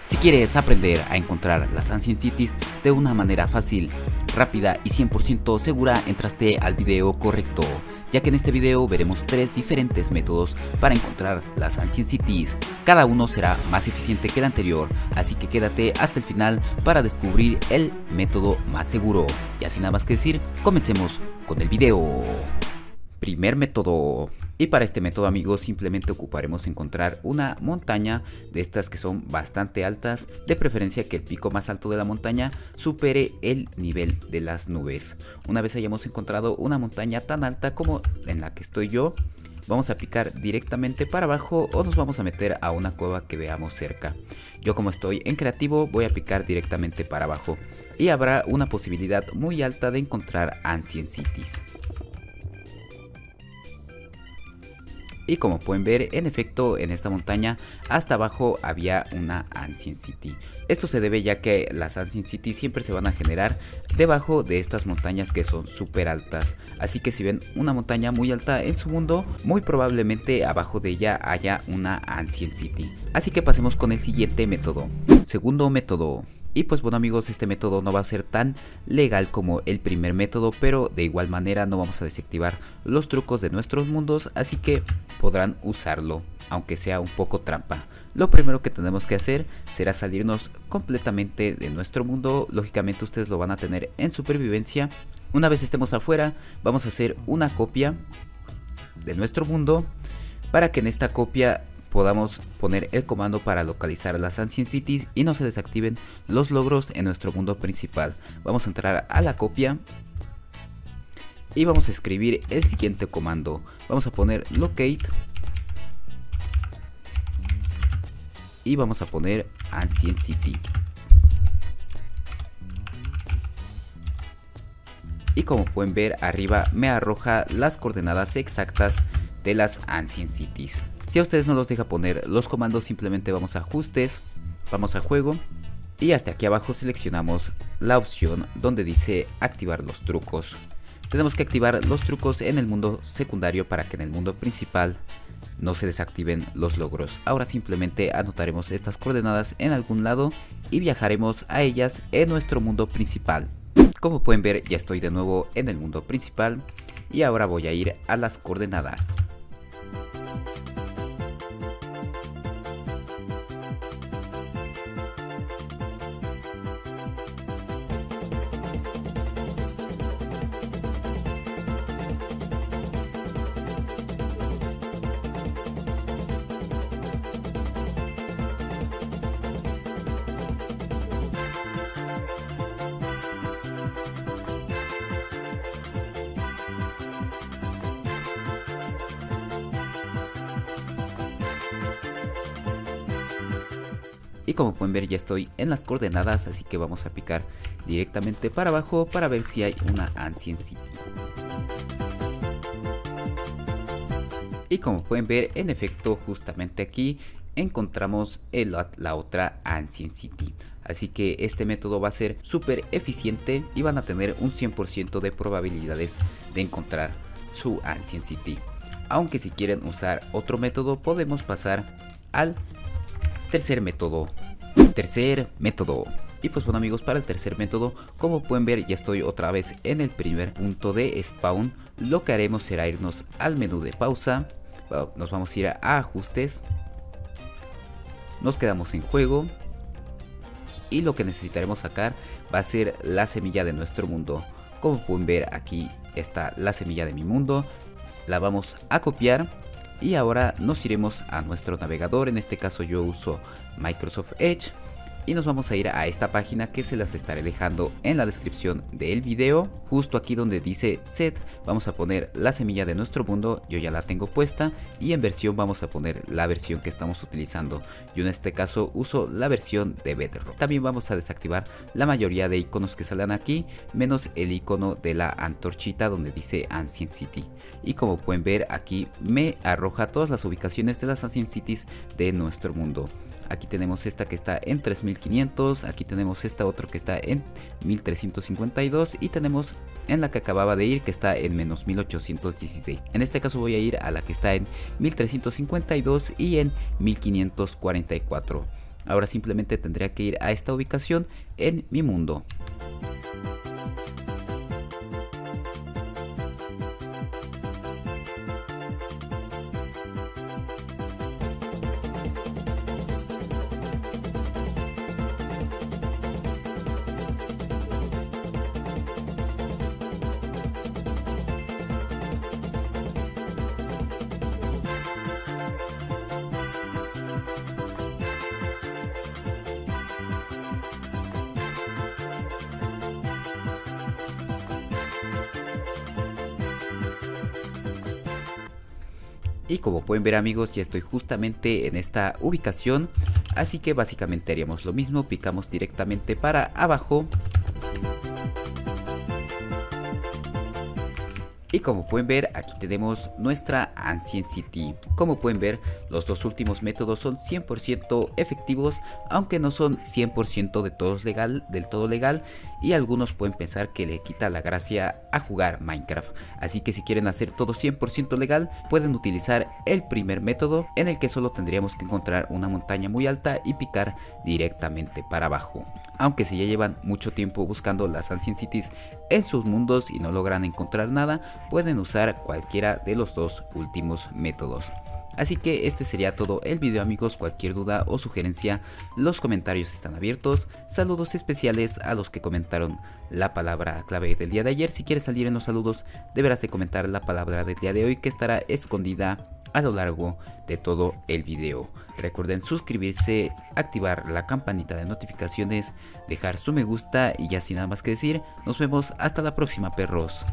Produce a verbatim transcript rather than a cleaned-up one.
Si quieres aprender a encontrar las Ancient Cities de una manera fácil, rápida y cien por ciento segura, entraste al video correcto, ya que en este video veremos tres diferentes métodos para encontrar las Ancient Cities. Cada uno será más eficiente que el anterior, así que quédate hasta el final para descubrir el método más seguro. Y sin nada más que decir, comencemos con el video. Primer método. Y para este método, amigos, simplemente ocuparemos encontrar una montaña de estas que son bastante altas, de preferencia que el pico más alto de la montaña supere el nivel de las nubes. Una vez hayamos encontrado una montaña tan alta como en la que estoy yo, vamos a picar directamente para abajo o nos vamos a meter a una cueva que veamos cerca. Yo, como estoy en creativo, voy a picar directamente para abajo y habrá una posibilidad muy alta de encontrar Ancient Cities. Y como pueden ver, en efecto, en esta montaña hasta abajo había una Ancient City. Esto se debe ya que las Ancient Cities siempre se van a generar debajo de estas montañas que son súper altas. Así que si ven una montaña muy alta en su mundo, muy probablemente abajo de ella haya una Ancient City. Así que pasemos con el siguiente método. Segundo método. Y pues bueno, amigos, este método no va a ser tan legal como el primer método, pero de igual manera no vamos a desactivar los trucos de nuestros mundos, así que podrán usarlo, aunque sea un poco trampa. Lo primero que tenemos que hacer será salirnos completamente de nuestro mundo. Lógicamente ustedes lo van a tener en supervivencia. Una vez estemos afuera, vamos a hacer una copia de nuestro mundo para que en esta copia podamos poner el comando para localizar las Ancient Cities y no se desactiven los logros en nuestro mundo principal. Vamos a entrar a la copia y vamos a escribir el siguiente comando. Vamos a poner locate y vamos a poner Ancient City. Y como pueden ver, arriba me arroja las coordenadas exactas de las Ancient Cities. Si a ustedes no los deja poner los comandos, simplemente vamos a ajustes, vamos a juego y hasta aquí abajo seleccionamos la opción donde dice activar los trucos. Tenemos que activar los trucos en el mundo secundario para que en el mundo principal no se desactiven los logros. Ahora simplemente anotaremos estas coordenadas en algún lado y viajaremos a ellas en nuestro mundo principal. Como pueden ver, ya estoy de nuevo en el mundo principal y ahora voy a ir a las coordenadas. Y como pueden ver, ya estoy en las coordenadas, así que vamos a picar directamente para abajo para ver si hay una Ancient City. Y como pueden ver, en efecto, justamente aquí encontramos el, la otra Ancient City. Así que este método va a ser súper eficiente y van a tener un cien por ciento de probabilidades de encontrar su Ancient City. Aunque si quieren usar otro método, podemos pasar al tercer método. Tercer método. Y pues bueno, amigos, para el tercer método, como pueden ver, ya estoy otra vez en el primer punto de spawn. Lo que haremos será irnos al menú de pausa. Nos vamos a ir a ajustes. Nos quedamos en juego. Y lo que necesitaremos sacar va a ser la semilla de nuestro mundo. Como pueden ver, aquí está la semilla de mi mundo. La vamos a copiar. Y ahora nos iremos a nuestro navegador. En este caso yo uso Microsoft Edge. Y nos vamos a ir a esta página que se las estaré dejando en la descripción del video. Justo aquí donde dice set, vamos a poner la semilla de nuestro mundo. Yo ya la tengo puesta. Y en versión vamos a poner la versión que estamos utilizando. Yo en este caso uso la versión de Bedrock. También vamos a desactivar la mayoría de iconos que salen aquí, menos el icono de la antorchita donde dice Ancient City. Y como pueden ver, aquí me arroja todas las ubicaciones de las Ancient Cities de nuestro mundo. Aquí tenemos esta que está en tres mil quinientos, aquí tenemos esta otra que está en mil trescientos cincuenta y dos y tenemos en la que acababa de ir que está en menos mil ochocientos dieciséis. En este caso voy a ir a la que está en mil trescientos cincuenta y dos y en mil quinientos cuarenta y cuatro. Ahora simplemente tendría que ir a esta ubicación en mi mundo. Y como pueden ver amigos, ya estoy justamente en esta ubicación, así que básicamente haríamos lo mismo, picamos directamente para abajo. Y como pueden ver, aquí tenemos nuestra Ancient City. Como pueden ver, los dos últimos métodos son cien por ciento efectivos, aunque no son cien por ciento de todos legal, del todo legal, y algunos pueden pensar que le quita la gracia a jugar Minecraft. Así que si quieren hacer todo cien por ciento legal, pueden utilizar el primer método, en el que solo tendríamos que encontrar una montaña muy alta y picar directamente para abajo. Aunque si ya llevan mucho tiempo buscando las Ancient Cities en sus mundos y no logran encontrar nada, pueden usar cualquiera de los dos últimos métodos. Así que este sería todo el video amigos, cualquier duda o sugerencia, los comentarios están abiertos. Saludos especiales a los que comentaron la palabra clave del día de ayer. Si quieres salir en los saludos, deberás de comentar la palabra del día de hoy, que estará escondida a lo largo de todo el video. Recuerden suscribirse, activar la campanita de notificaciones, dejar su me gusta y ya sin nada más que decir, nos vemos hasta la próxima perros.